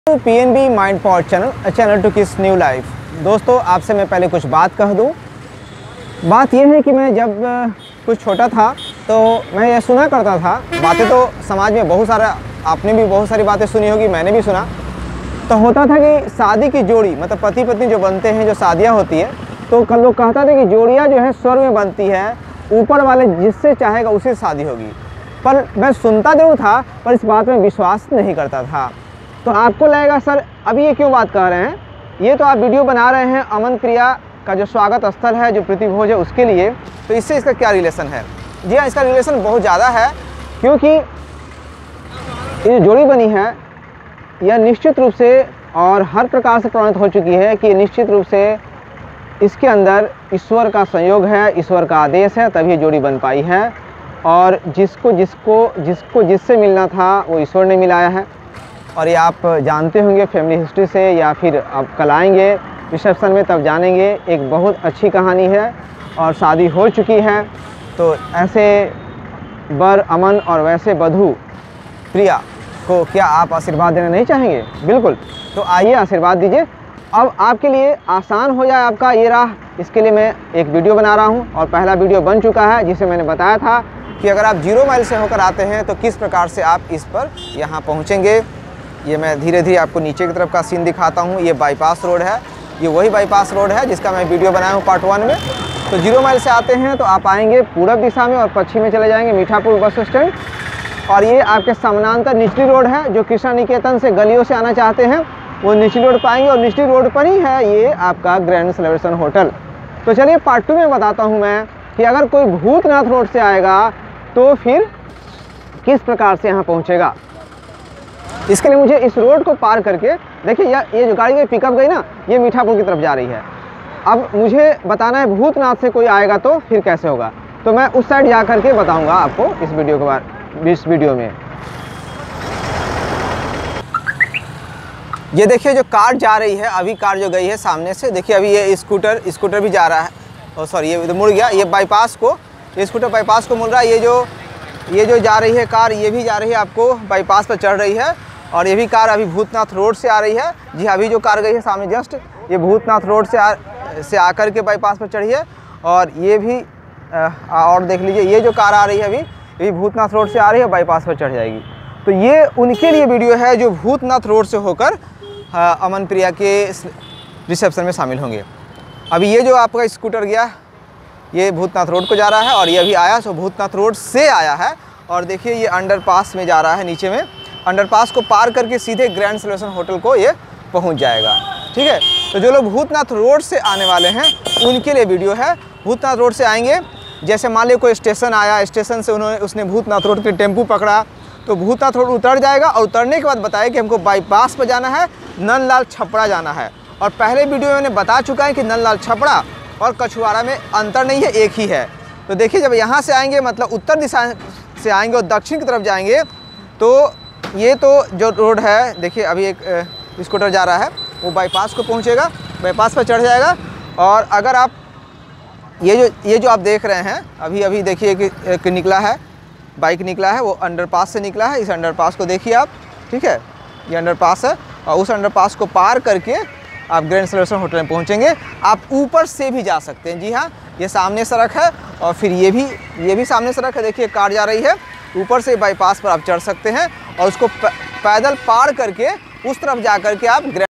PNB mind pot channel to kiss new life. दोस्तों, आपसे मैं पहले कुछ बात कह दूं। बात यह है कि मैं जब कुछ छोटा था तो मैं ये सुना करता था बातें। तो समाज में बहुत सारा, आपने भी बहुत सारी बातें सुनी होगी, मैंने भी सुना। तो होता था कि शादी की जोड़ी, मतलब पति पत्नी जो बनते हैं, जो शादियाँ होती है, तो कल लोग कहता था कि जोड़ियाँ जो है स्वर्ग में बनती है, ऊपर वाले जिससे चाहेगा उसी से शादी होगी। पर मैं सुनता जरूर था, पर इस बात में विश्वास नहीं करता था। तो आपको लगेगा सर अभी ये क्यों बात कह रहे हैं, ये तो आप वीडियो बना रहे हैं अमन प्रिया का जो स्वागत स्थल है, जो प्रीति भोज है, उसके लिए। तो इससे इसका क्या रिलेशन है? जी हाँ, इसका रिलेशन बहुत ज़्यादा है, क्योंकि ये जोड़ी बनी है, यह निश्चित रूप से और हर प्रकार से प्रमाणित हो चुकी है कि निश्चित रूप से इसके अंदर ईश्वर का संयोग है, ईश्वर का आदेश है, तभी ये जोड़ी बन पाई है। और जिससे मिलना था वो ईश्वर ने मिलाया है। और ये आप जानते होंगे फैमिली हिस्ट्री से, या फिर आप कल आएंगे रिसेप्शन में तब जानेंगे। एक बहुत अच्छी कहानी है और शादी हो चुकी है। तो ऐसे वर अमन और वैसे वधू प्रिया को क्या आप आशीर्वाद देना नहीं चाहेंगे? बिल्कुल, तो आइए आशीर्वाद दीजिए। अब आपके लिए आसान हो जाए आपका ये राह, इसके लिए मैं एक वीडियो बना रहा हूँ। और पहला वीडियो बन चुका है, जिसे मैंने बताया था कि अगर आप 0 माइल से होकर आते हैं तो किस प्रकार से आप इस पर यहाँ पहुँचेंगे। ये मैं धीरे धीरे आपको नीचे की तरफ का सीन दिखाता हूँ। ये बाईपास रोड है, ये वही बाईपास रोड है जिसका मैं वीडियो बनाया हूँ पार्ट 1 में। तो 0 माइल से आते हैं तो आप आएंगे पूरब दिशा में और पश्चिम में चले जाएंगे मीठापुर बस स्टैंड। और ये आपके समानांतर निचली रोड है, जो कृष्णा निकेतन से गलियों से आना चाहते हैं वो निचली रोड पाएंगे। और निचली रोड पर ही है ये आपका ग्रैंड सेलिब्रेशन होटल। तो चलिए पार्ट 2 में बताता हूँ मैं कि अगर कोई भूतनाथ रोड से आएगा तो फिर किस प्रकार से यहाँ पहुँचेगा। इसके लिए मुझे इस रोड को पार करके, देखिए ये जो गाड़ी में पिकअप गई ना, ये मीठापुर की तरफ जा रही है। अब मुझे बताना है भूतनाथ से कोई आएगा तो फिर कैसे होगा। तो मैं उस साइड जा करके बताऊंगा आपको इस वीडियो के बाद, इस वीडियो में। ये देखिए जो कार जा रही है, अभी कार जो गई है सामने से, देखिए अभी ये स्कूटर भी जा रहा है। और सॉरी, ये मुड़ गया, ये बाईपास को, ये स्कूटर बाईपास को मुड़ रहा है। ये जो जा रही है कार, ये भी जा रही है, आपको बाईपास पर चढ़ रही है। और ये भी कार अभी भूतनाथ रोड से आ रही है। जी अभी जो कार गई है सामने जस्ट, ये भूतनाथ रोड से आकर के बाईपास पर चढ़ी है। और ये भी और देख लीजिए, ये जो कार आ रही है अभी, ये भी भूतनाथ रोड से आ रही है, बाईपास पर चढ़ जाएगी। तो ये उनके लिए वीडियो है जो भूतनाथ रोड से होकर अमन प्रिया के रिसेप्शन में शामिल होंगे। अभी ये जो आपका स्कूटर गया, ये भूतनाथ रोड को जा रहा है। और ये अभी आया सो भूतनाथ रोड से आया है। और देखिए ये अंडरपास में जा रहा है, नीचे में अंडरपास को पार करके सीधे ग्रैंड सेलिब्रेशन होटल को ये पहुंच जाएगा। ठीक है, तो जो लोग भूतनाथ रोड से आने वाले हैं उनके लिए वीडियो है। भूतनाथ रोड से आएंगे, जैसे मान लीजिए कोई स्टेशन आया, स्टेशन से उसने भूतनाथ रोड पे टेम्पू पकड़ा, तो भूतनाथ रोड उतर जाएगा। और उतरने के बाद बताया कि हमको बाईपास पर जाना है, नंदलाल छपड़ा जाना है। और पहले वीडियो में मैंने बता चुका है कि नंदलाल छपड़ा और कछुआरा में अंतर नहीं है, एक ही है। तो देखिए जब यहाँ से आएंगे, मतलब उत्तर दिशा से आएंगे और दक्षिण की तरफ जाएंगे, तो ये तो जो रोड है, देखिए अभी एक स्कूटर जा रहा है, वो बाईपास को पहुँचेगा, बाईपास पर चढ़ जाएगा। और अगर आप ये जो आप देख रहे हैं, अभी देखिए कि निकला है, बाइक निकला है, वो अंडरपास से निकला है। इस अंडरपास को देखिए आप, ठीक है, ये अंडरपास है। और उस अंडरपास को पार करके आप ग्रैंड सेलिब्रेशन होटल में पहुंचेंगे। आप ऊपर से भी जा सकते हैं। जी हाँ, ये सामने सड़क है और फिर ये भी सामने सड़क है। देखिए कार जा रही है, ऊपर से बाईपास पर आप चढ़ सकते हैं और उसको पैदल पार करके उस तरफ जा करके आप